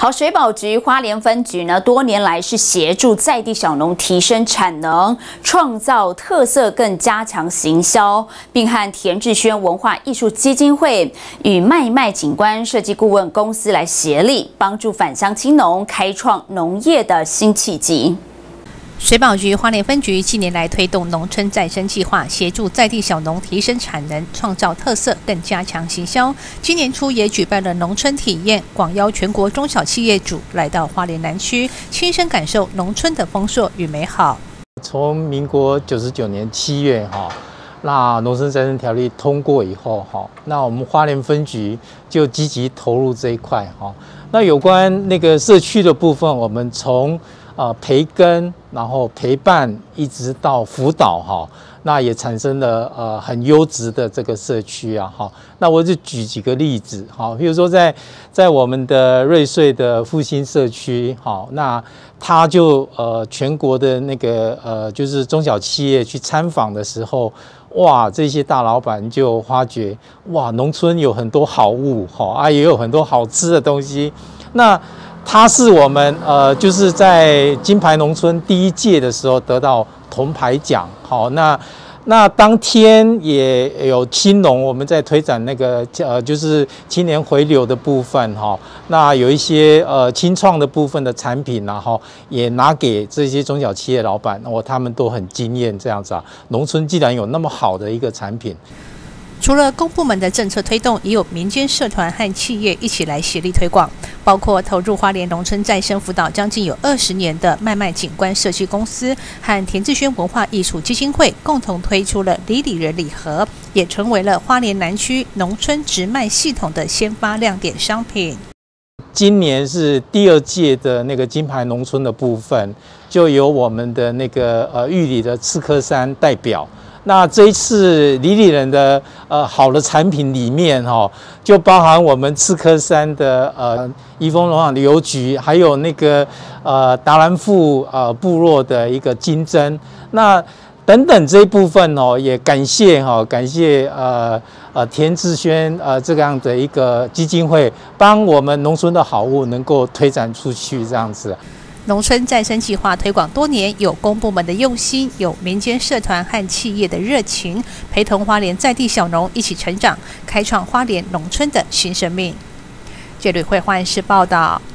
好，水保局花莲分局呢，多年来是协助在地小农提升产能、创造特色，更加强行销，并和田志轩文化艺术基金会与麦景观设计顾问公司来协力，帮助返乡青农开创农业的新契机。 水保局花莲分局近年来推动农村再生计划，协助在地小农提升产能、创造特色，更加强行销。今年初也举办了农村体验，广邀全国中小企业主来到花莲南区，亲身感受农村的丰硕与美好。 从民国99年7月那农村再生条例通过以后那我们花莲分局就积极投入这一块那有关那个社区的部分，我们从培根，然后陪伴，一直到辅导那也产生了很优质的这个社区那我就举几个例子比如说在我们的瑞穗的复兴社区那它就全国的那个就是中小企业去参访的时候，哇，这些大老板就发觉哇，农村有很多好物也有很多好吃的东西。那它是我们就是在金牌农村第1届的时候得到铜牌奖。那当天也有青农，我们在推展那个就是青年回流的部分那有一些青创的部分的产品也拿给这些中小企业老板，他们都很惊艳这样子农村既然有那么好的一个产品。 除了公部门的政策推动，也有民间社团和企业一起来协力推广，包括投入花莲农村再生辅导将近有20年的麦景观设计公司和田志轩文化艺术基金会共同推出了里人礼盒，也成为了花莲南区农村直卖系统的先发亮点商品。 今年是第2届的那个金牌农村的部分，就由我们的那个玉里的赤科山代表。 那这一次里人的好的产品里面就包含我们赤科山的宜丰农场的邮局，还有那个达兰富部落的一个金针，那等等这一部分也感谢田志轩这样的一个基金会，帮我们农村的好物能够推展出去这样子。 农村再生计划推广多年，有公部门的用心，有民间社团和企业的热情，陪同花莲在地小农一起成长，开创花莲农村的新生命。这里会换是报道。